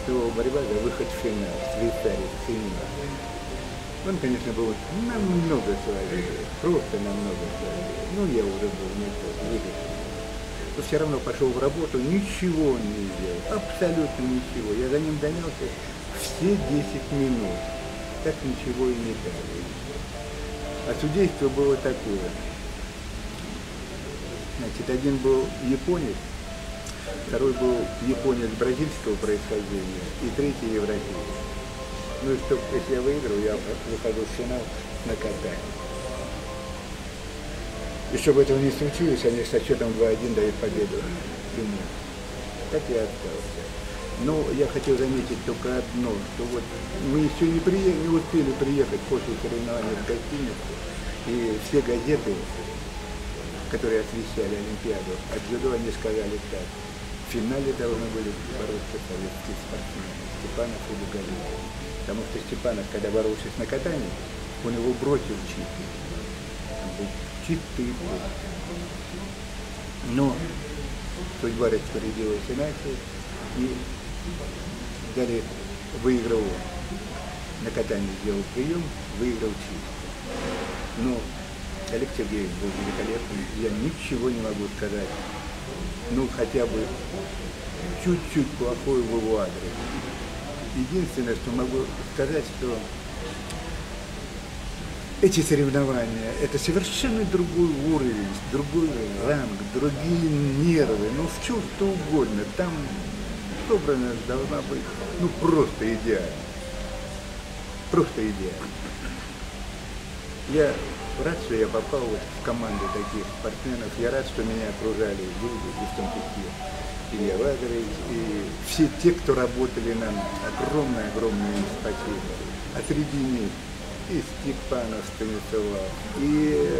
что борьба за выход в финал, Швейцария, финал. Он, конечно, был намного слабее, просто намного слабее. Ну, я уже был не тот, выиграл. Но все равно пошел в работу, ничего он не сделал, абсолютно ничего. Я за ним гонялся все 10 минут, так ничего и не дали. А судейство было такое. Значит, один был японец, второй был японец бразильского происхождения и третий европеец. Ну и что, если я выиграл, я выхожу в финал на катание. И чтобы этого не случилось, они со счетом 2-1 дают победу ему. Так я остался. Но я хотел заметить только одно, что вот мы еще не успели приехать после соревнований в гостиницу, и все газеты, которые освещали Олимпиаду, от дзюдо они сказали так: в финале должны были бороться советские спортсмены Степанов и Дугалин. Потому что Степанов, когда боролся с накатанием, он его бросил чистый. Он был чистый бой. Но судьба распорядилась иначе, и далее выиграл он. На катании сделал прием, выиграл чистый. Но Олег Сергеевич был великолепный, я ничего не могу сказать. Ну, хотя бы чуть-чуть плохой в его адрес. Единственное, что могу сказать, что эти соревнования – это совершенно другой уровень, другой ранг, другие нервы, ну, в чем что угодно. Там собранность должна быть, ну, просто идеально. Просто идеально. Я рад, что я попал вот в команду таких спортсменов. Я рад, что меня окружали люди, и в том числе Илья Вагерович, и все те, кто работали нам. Огромное им спасибо. А среди них и Степанов Станислав, и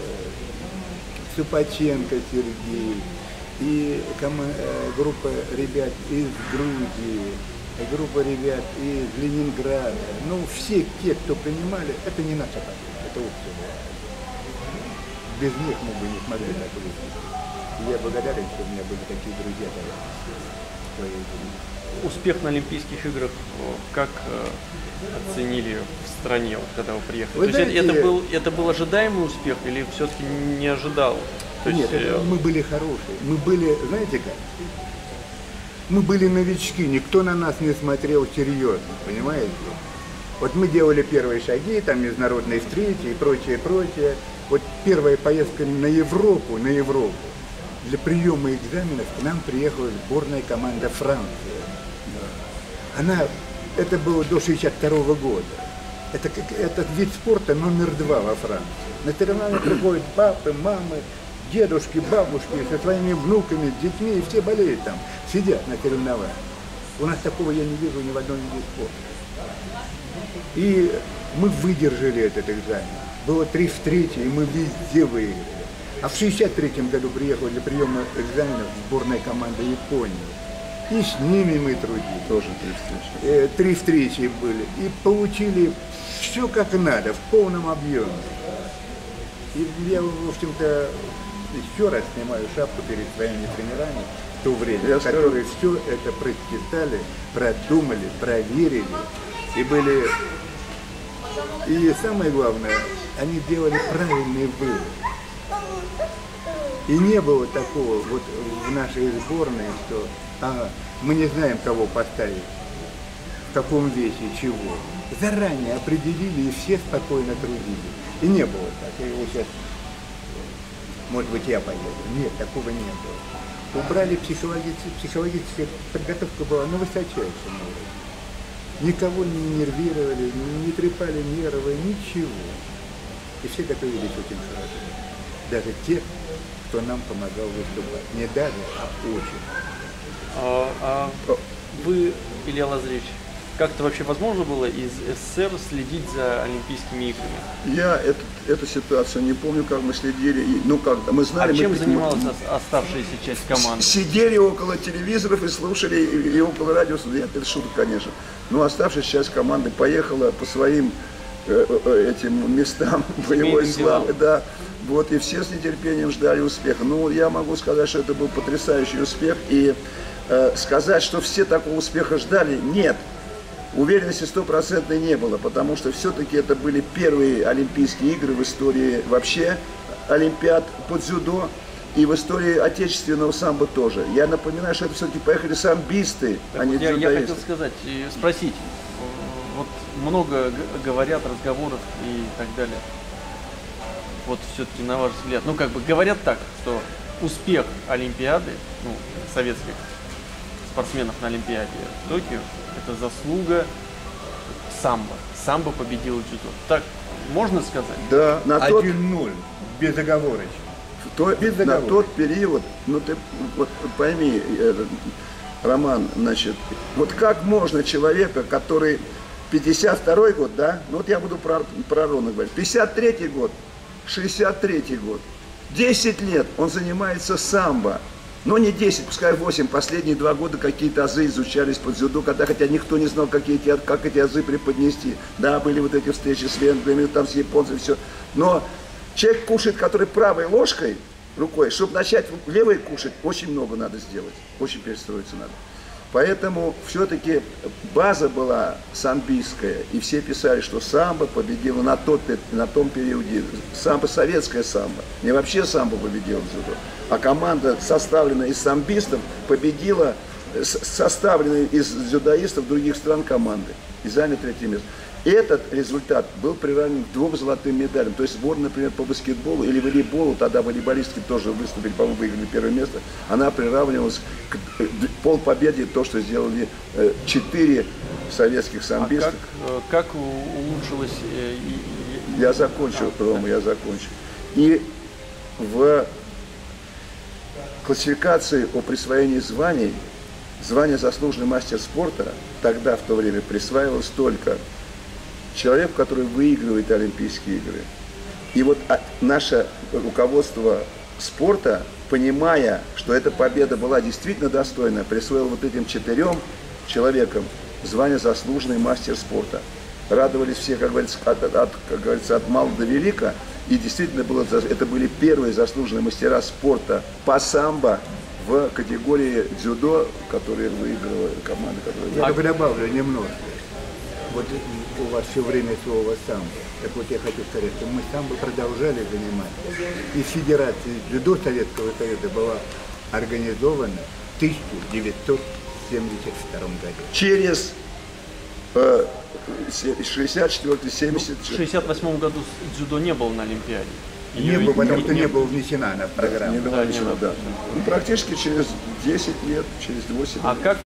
Супаченко Сергей, и группа ребят из Грузии, и группа ребят из Ленинграда. Ну, все те, кто принимали, это не наша победа, это общая. Без них мы бы не смогли так выиграть. Я благодарен, что у меня были такие друзья в своей жизни. Успех на Олимпийских играх как оценили в стране, вот, когда вы приехали? Вы То знаете, есть это был ожидаемый успех или все-таки не ожидал? То нет, есть, мы были хорошие. Мы были, знаете как? Мы были новички, никто на нас не смотрел серьезно, понимаете? Вот мы делали первые шаги, там международные встречи и прочее, прочее. Вот первая поездка на Европу, для приема экзаменов к нам приехала сборная команда Франции. Это было до 1962 года. Это вид спорта номер 2 во Франции. На соревнования приходят папы, мамы, дедушки, бабушки со своими внуками, детьми, и все болеют там, сидят на соревнованиях. У нас такого я не вижу ни в одном виде спорта. И мы выдержали этот экзамен. Было 3 встречи, и мы везде выиграли. А в 1963 году приехала для приема экзаменов сборная команда Японии. И с ними мы трудились. Тоже 3 встречи. 3 встречи были. И получили все как надо, в полном объеме. И я, в общем-то, еще раз снимаю шапку перед своими тренерами в то время, которые все это просчитали, продумали, проверили. И были... И самое главное, они делали правильный вывод. И не было такого вот в нашей сборной, что мы не знаем, кого поставить, в каком весе, чего. Заранее определили, и все спокойно трудились. И не было так. Я его сейчас, может быть, я поеду. Нет, такого не было. Убрали психологическая подготовка была на высочайшем уровне. Никого не нервировали, не трепали нервы, ничего. И все готовились очень хорошо. Даже те, кто нам помогал выступать. Не даже, а очень. Вы, Илья Лазаревич, как-то вообще возможно было из СССР следить за Олимпийскими играми? Я эту ситуацию не помню, как мы следили. Ну как, мы знали. А чем занималась оставшаяся часть команды? Сидели около телевизоров и слушали, и около радио. Я это шутка, конечно. Но оставшаяся часть команды поехала по своим этим местам боевой славы. Да. Вот, и все с нетерпением ждали успеха. Ну, я могу сказать, что это был потрясающий успех. И сказать, что все такого успеха ждали, нет. Уверенности стопроцентной не было, потому что все-таки это были первые Олимпийские игры в истории вообще Олимпиад по дзюдо и в истории отечественного самбо тоже. Я напоминаю, что это все-таки поехали самбисты, Так а не вот я дзюдоисты. хотел сказать, спросить, вот много говорят, разговоров и так далее. Вот все-таки на ваш взгляд, ну как бы говорят так, что успех Олимпиады, ну, советских спортсменов на Олимпиаде в Токио, это заслуга самбо. Самбо победил дзюдо. Так можно сказать? Да, на тот, 1-0, безоговорочно. на тот период, ну ты вот пойми, Роман, значит, вот как можно человека, который 52-й год, да, ну вот я буду про Рона говорить, 53-й год, 63-й год, 10 лет он занимается самбо. Но не 10, пускай 8, последние 2 года какие-то азы изучались под дзюдо, хотя никто не знал, как эти азы преподнести. Да, были вот эти встречи с венграми, там с японцами, все. Но человек кушает, который правой ложкой, рукой, чтобы начать левой кушать, очень много надо сделать, очень перестроиться надо. Поэтому все-таки база была самбийская, и все писали, что самбо победило на том периоде, самбо, советское самбо, не вообще самбо победило дзюдо, а команда, составленная из самбистов, победила составленные из дзюдоистов других стран команды и заняли 3-е место. Этот результат был приравнен к 2 золотым медалям. То есть сборная, например, по баскетболу или волейболу, тогда волейболистки тоже выступили, по-моему, выиграли 1-е место, она приравнивалась к полпобеде, то, что сделали 4 советских самбиста. А как улучшилось? Я закончу, Рома, я закончу. И в классификации о присвоении званий, звание заслуженный мастер спорта тогда, в то время, присваивалось только человек, который выигрывает Олимпийские игры. И вот наше руководство спорта, понимая, что эта победа была действительно достойна, присвоило вот этим 4 человекам звание заслуженный мастер спорта. Радовались все, как говорится, от мала до велика. И действительно это были первые заслуженные мастера спорта по самбо в категории дзюдо, которые выиграла команда. Я бы добавлю немножко. Вот у вас все время слово самбо. Так вот я хочу сказать, что мы самбо продолжали заниматься. И Федерация дзюдо Советского Союза была организована в 1972 году. Через 64-70. В 1968 году дзюдо не было на Олимпиаде. Не было, потому что не было внесена на программу. Не было, да. Ну, практически через 10 лет, через 8 лет. А как